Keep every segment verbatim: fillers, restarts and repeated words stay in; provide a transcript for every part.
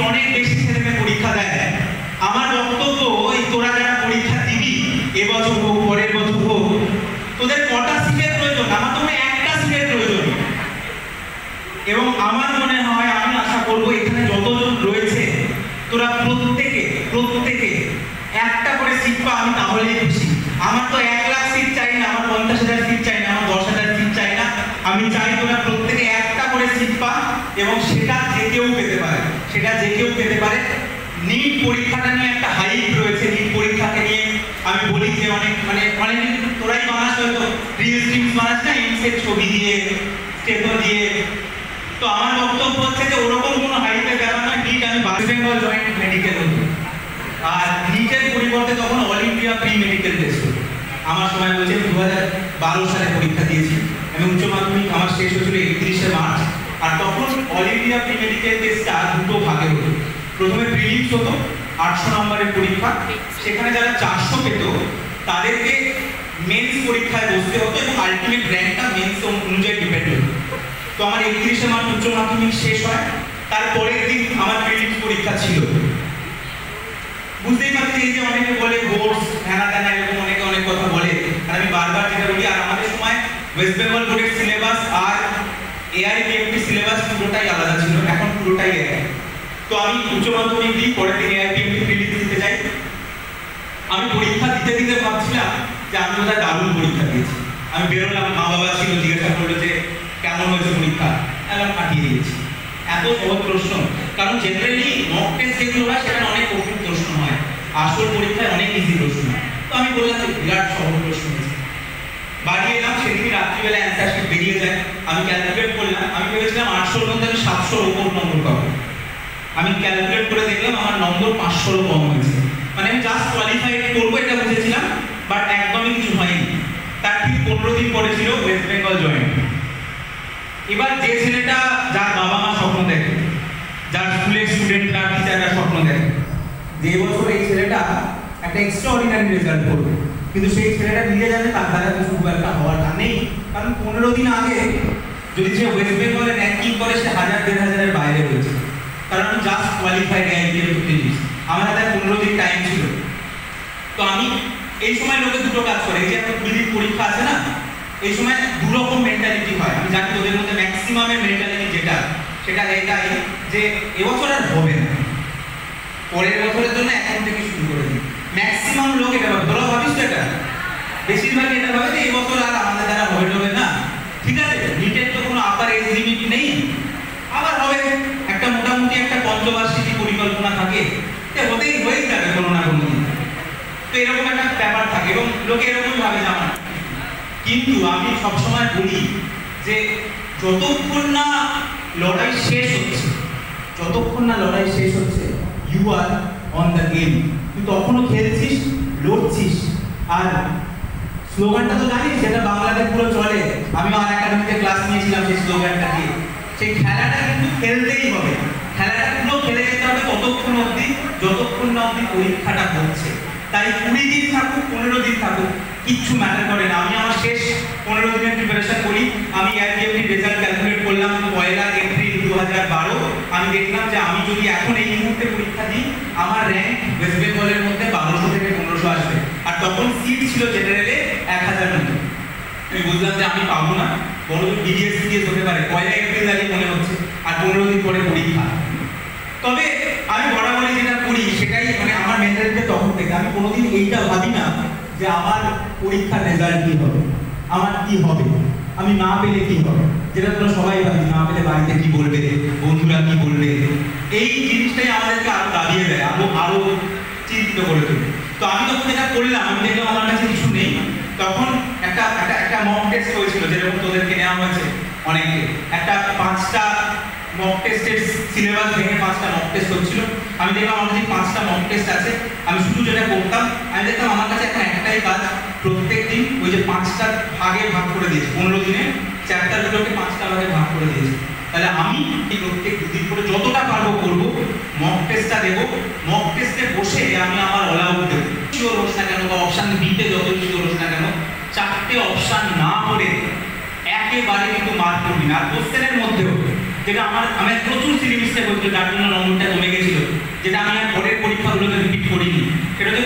অনেক বেশি ছেলে মেয়ে পরীক্ষা দেয়। আমার বক্তব্য, এই তোরা যারা পরীক্ষা দিবি এবছর হোক পরের বছর হোক, তোদের কটা সিটের প্রয়োজন? আমার তো একটা সিটের প্রয়োজন। এবং আমার মনে হয়, আমি আশা করবো এখানে যতজন রয়েছে তোরা প্রত্যেকে প্রত্যেকে একটা করে সিট পা, আমি তাহলেই খুশি। আমার তো এক লাখ সিট চাই না, আমার পঞ্চাশ হাজার সিট চাই না, আমার দশ হাজার সিট চাই না। আমি চাই তোরা প্রত্যেকে একটা করে সিট পা, এবং সেটা যে কেউ পেতে পারে, সেটা যে কেউ পেতে পারে। নিট পরীক্ষাটা নিয়ে একটা হাইপ রয়েছে। নিট পরীক্ষাকে নিয়ে আমি বলি যে অনেক মানে অনেক তোরাই বানাস, হয়তো রিল স্ট্রিমস বানাস না, ইনসেট ছবি দিয়ে স্টেপো দিয়ে। তো আমার বক্তব্য হচ্ছে যে ওরকম কোনো হাইপের ব্যাপার না। নিট আমি ওয়েস্ট বেঙ্গল জয়েন্ট মেডিকেল হতো, আর নিটের পরিবর্তে তখন all India pre medical test হতো। আমার সময় বলছে দু হাজার বারো সালে পরীক্ষা দিয়েছি আমি, উচ্চ মাধ্যমিক আমার শেষ হয়েছিল একত্রিশে মার্চ। আর তখন অল ইন্ডিয়া প্রি মেডিকেল টেস্টটা দুটো ভাগে হতো। প্রথমে প্রিলিমস হতো আটশো নম্বরের পরীক্ষা, সেখানে যারা চারশো পেত তাদেরকে মেন্স পরীক্ষায় বসতে হতো, এবং আলটিমেট র্যাঙ্কটা মেন্স অনুযায়ী ডিপেন্ড হতো। তো আমার একত্রিশে মার্চ উচ্চ মাধ্যমিক শেষ হয়, তারপরের দিন আমার প্রিলিমস পরীক্ষা ছিল। বুঝতেই পারছি এই যে অনেকে বলে বোর্ডস হ্যানা ত্যানা, এরকম অনেকে অনেক কথা বলে, আর আমি বারবার যেটা বলি, আর আমাদের সময় ওয়েস্ট বেঙ্গল বোর্ডের সিলেবাস আর এআইপিএমটি সিলেবাস পুরোটাই আলাদা ছিল, এখন পুরোটাই এক। তো আমি উচ্চ মাধ্যমিক দিই, পরের দিন এআইপিএমটি প্রিলিমস দিতে যাই। আমি পরীক্ষা দিতে দিতে ভাবছিলাম যে আমি বোধহয় দারুণ পরীক্ষা দিয়েছি। আমি বেরোলাম, মা বাবা ছিল, জিজ্ঞাসা করলো যে কেমন হয়েছে পরীক্ষা, এখন পাঠিয়ে দিয়েছি। এত সহজ প্রশ্ন, কারণ জেনারেলি মক টেস্ট যেগুলো হয় সেখানে অনেক কঠিন প্রশ্ন হয়, আসল পরীক্ষায় অনেক ইজি প্রশ্ন। তো আমি বললাম যে বিরাট সহজ প্রশ্ন হয়েছে। বাড়ি এলাম, সেদিনই রাত্রিবেলা অ্যান্সার শিট বেরিয়ে যায়। আমি ক্যালকুলেট করলাম, আমি ভেবেছিলাম আটশোর মধ্যে আমি সাতশোর ওপর নম্বর পাবো। আমি ক্যালকুলেট করে দেখলাম আমার নম্বর পাঁচশোরও কম হয়েছে। মানে আমি জাস্ট কোয়ালিফাইড করবো এটা বুঝেছিলাম, বাট একদমই কিছু হয়নি। তার ঠিক পনেরো দিন পরে ছিল ওয়েস্ট বেঙ্গল জয়েন্ট। এবার যে ছেলেটা, যার বাবা মা স্বপ্ন দেখে, যার স্কুলের স্টুডেন্টরা টিচাররা স্বপ্ন দেখে যে এবছর এই ছেলেটা একটা এক্সট্রাঅর্ডিনারি রেজাল্ট করবে, কিন্তু সেই ছেলেটা নিজে জানে তার দ্বারা কিছু খুব একটা হওয়াটা নেই। কারণ পনেরো দিন আগে যদি সে ওয়েস্ট বেঙ্গলে র্যাঙ্কিং করে, সে হাজার দেড় হাজারের বাইরে রয়েছে। কারণ আমি জাস্ট কোয়ালিফাইড র্যাঙ্কিং, আমার হাতে পনেরো দিন টাইম ছিল। তো আমি এই সময় লোকে দুটো কাজ করে, এই যে একটা কুড়ি দিন পরীক্ষা আছে না, এই সময় দু রকম মেন্টালিটি হয়। আমি জানি তোদের মধ্যে ম্যাক্সিমামের মেন্টালিটি যেটা, সেটা এটাই যে এবছর আর হবে না, পরের বছরের জন্য এখন থেকে শুরু করে দিই। ম্যাক্সিমাম লোক এটা ভাবে, তোরা ভাবিস এটা, বেশিরভাগ এটা ভাবে যে এবছর আর আমাদের দ্বারা হবে হবে না। ঠিক আছে, নিটের তো কোনো আপার এজ লিমিট নেই, আবার হবে একটা মোটামুটি একটা পঞ্চবার্ষিকী পরিকল্পনা থাকে, হতেই হয়েই যাবে কোনো না কোনো দিন। তো এরকম একটা ব্যাপার থাকে, এবং লোকে এরকম ভাবে যে আমার। কিন্তু আমি সবসময় বলি যে যতক্ষণ না লড়াই শেষ হচ্ছে, যতক্ষণ না লড়াই শেষ হচ্ছে, you are on the game. তুই তখনও খেলছিস, লড়ছিস। আর স্লোগানটা তো জানিস, সেটা বাংলাতে পুরো চলে। আমি আর একাডেমিতে ক্লাস নিয়েছিলাম সেই স্লোগানটা দিয়ে। সেই খেলাটা কিন্তু খেলতেই হবে, খেলাটা পুরো খেলে যেতে হবে ততক্ষণ অবধি যতক্ষণ না অবধি পরীক্ষাটা হচ্ছে। তাই কুড়ি দিন থাকুক, পনেরো দিন থাকুক, কিচ্ছু ম্যাটার করে না। আমি আমার শেষ পনেরো দিনের প্রিপারেশন করি। আমি এআইপিএমটির রেজাল্ট ক্যালকুলেট করলাম পয়লা এপ্রিল দু হাজার বারো। আমি দেখলাম যে আমি যদি এখন এই মুহূর্তে পরীক্ষা দিই, আমার র্যাঙ্ক ওয়েস্ট বেঙ্গলের মধ্যে বারোশো থেকে পনেরোশো আসবে। আর তখন সিট ছিল জেনারেলে এক হাজার মতো। আমি বুঝলাম যে আমি পাবো না, বড় বিডিএস বিডিএস হতে পারে। পয়লা এপ্রিল আগে মনে হচ্ছে, আর পনেরো দিন পরে পরীক্ষা। তবে আমি বরাবরই যেটা করি সেটাই, মানে আমার মেন্টালিটি তখন থেকে আমি কোনোদিন এইটা ভাবি না যে আমার পরীক্ষার রেজাল্ট কি হবে, আমার কি হবে, আমি না পেলে কি হবে, যেটা তোমরা সবাই ভাবি, না পেলে বাড়িতে কি বলবে, বন্ধুরা কি বলবে। এই জিনিসটাই আমাদেরকে আরো দাবিয়ে দেয়, আরো আরো চিন্তিত করে তোলে। তো আমি তখন যেটা করলাম, আমি দেখলাম আমার কাছে কিছু নেই। তখন একটা একটা একটা মক টেস্ট হয়েছিল, যেরকম তোদেরকে নেওয়া হয়েছে অনেকে। একটা পাঁচটা মক টেস্টের সিলেবাস ভেঙে পাঁচটা মক টেস্ট হচ্ছিল। আমি দেখলাম আমার কাছে পাঁচটা মক টেস্ট আছে। আমি শুধু যেটা করতাম, আমি দেখলাম আমার কাছে এখন একটাই কাজ, প্রত্যেক দিন ওই যে পাঁচটা ভাগে ভাগ করে দিয়েছি, পনেরো দিনে চ্যাপ্টারগুলোকে পাঁচটা ভাগে ভাগ করে দিয়েছি। তাহলে আমি এই প্রত্যেক দুদিন করে যতটা পারবো করবো, মক টেস্টটা দেবো। মক টেস্টে বসে আমি আমার অল আউট দেবো, শিওর হোস না কেন, বা অপশান বিতে যত শিওর হোস না কেন, চারটে অপশান না করে একেবারে কিন্তু মার্ক করবি না। আর কোশ্চেনের মধ্যেও যেটা আমার আমি প্রচুর সিলি মিস্টেক হচ্ছিল, যার জন্য নম্বরটা কমে গেছিল,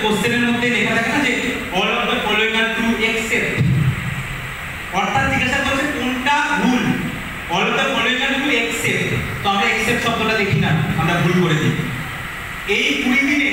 কোশ্চেনের মধ্যে লেখা থাকে না যে all of the following are true except, অর্থাৎ জিজ্ঞাসা করছে কোনটা ভুল, all of the following are true except, তো আমরা এক্সেপ্ট শব্দটা দেখি না, আমরা ভুল করে দিই। এই কুড়ি দিনে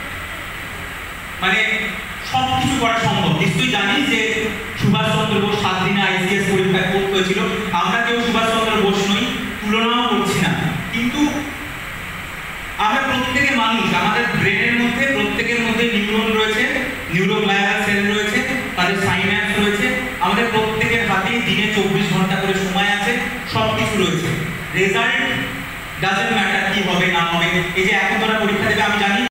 মানে সব কিছু করা সম্ভব। নিশ্চয়ই জানি যে সুভাষচন্দ্র বোস সাত দিনে আইসিএস পরীক্ষা করতে হয়েছিল, আমরা কেউ সুভাষচন্দ্র বোস নই, তুলনাও করছি না, কিন্তু আমরা প্রত্যেকে মানুষ, আমাদের ব্রেনের মধ্যে প্রত্যেকের মধ্যে নিউরন রয়েছে, নিউরোগ্লায়াল সেল রয়েছে, তাদের সাইন্যাপস রয়েছে, আমাদের প্রত্যেকের হাতে দিনে চব্বিশ ঘন্টা করে সময় আছে, সব কিছু রয়েছে। রেজাল্ট ডাজন্ট ম্যাটার কি হবে না হবে, এই যে এখন তোরা পরীক্ষা দেবে আমি জানি